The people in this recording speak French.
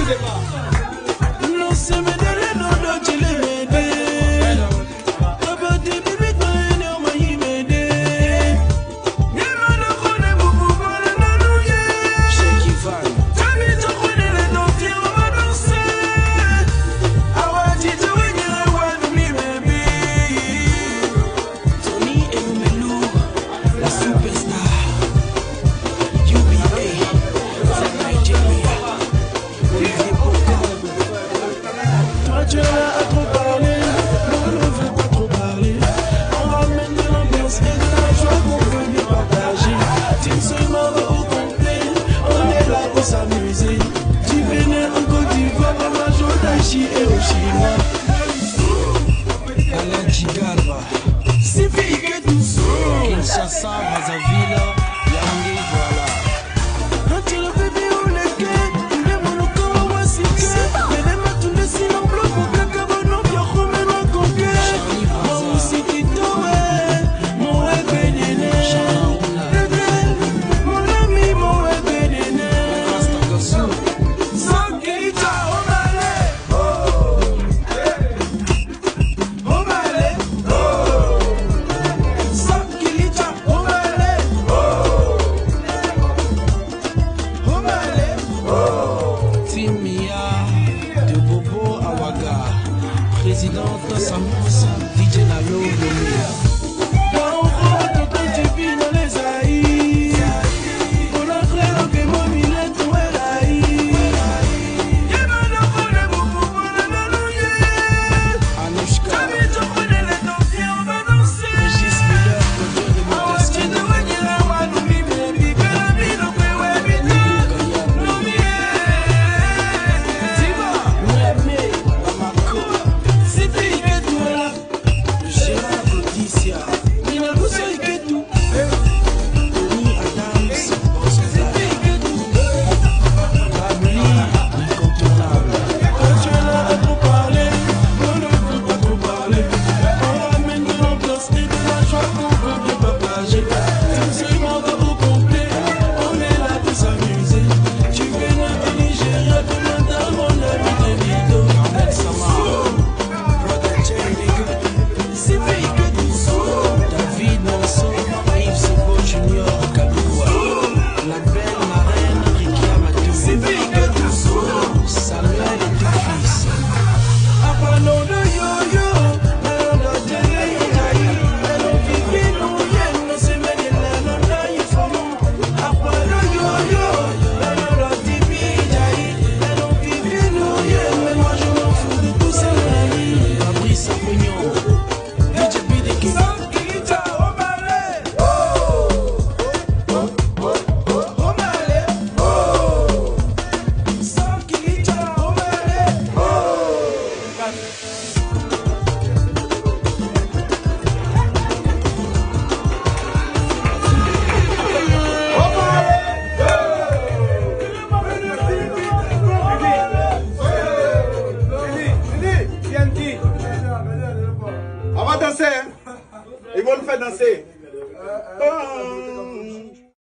Non, c'est me donner non, non, tu l'es m'aider. T'as des bébés, t'as une heure, ma y m'aider. Y'a le connaît beaucoup, voilà, non, non, yeah. Chez qui va? T'as mis ton connaît les noms, tiens, on va danser. I want you to win, you want me, baby. Tony Elumelu, la superstar. UBA, from Nigeria. Olivier Bocca. Toi tu es là à trop parler, moi on ne veut pas trop parler. On ramène de l'ambiance et de la joie qu'on veut bien partager. Team seulement au complet, on est là pour s'amuser. Du Bénin en Côte d'Ivoire, à Majo, Taïchi et Oshima. Alain Chigalba, Sifi Iketusu, Kinshasa, Brazzaville, Yaoundé, voilà. entre le bébé ou le quai, il est mon corps ou un siquet. Mais les mains tous les sinon blocs pour que Cabanon, bien remet un conquête. Mon aussi qui t'aurait, mon ébénéné. Mon ami, mon ébénéné. Sans qu'il t'a emballé. Emballé. Sans qu'il t'a emballé. Emballé. Timia, de Bobo Awaga, présidente Samoussa, DJ Nalo, Lomé.